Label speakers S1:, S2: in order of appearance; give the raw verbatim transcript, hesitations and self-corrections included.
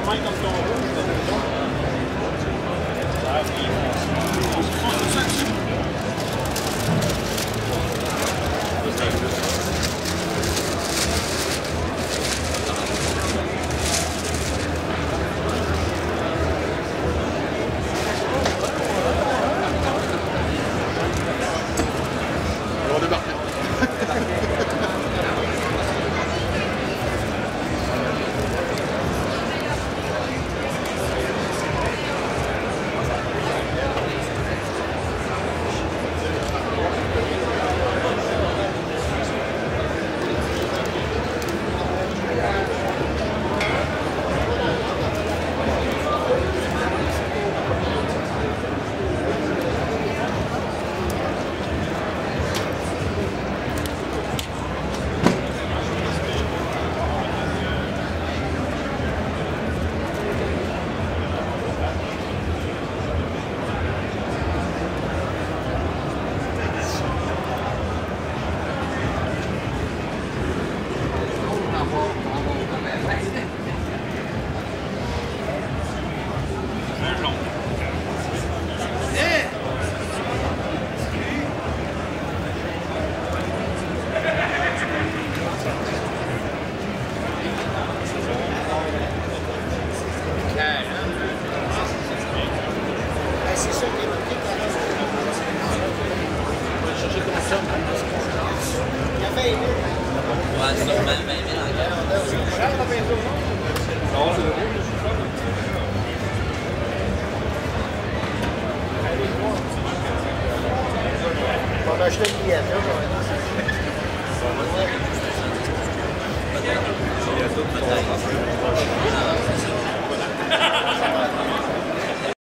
S1: même comme ton rouge. Ah, puis, on se prend tout ça dessus.
S2: On va débarquer.
S3: Ouais, c'est vingt mille en guerre.
S4: On va acheter une billet, là.
S3: Peut-être.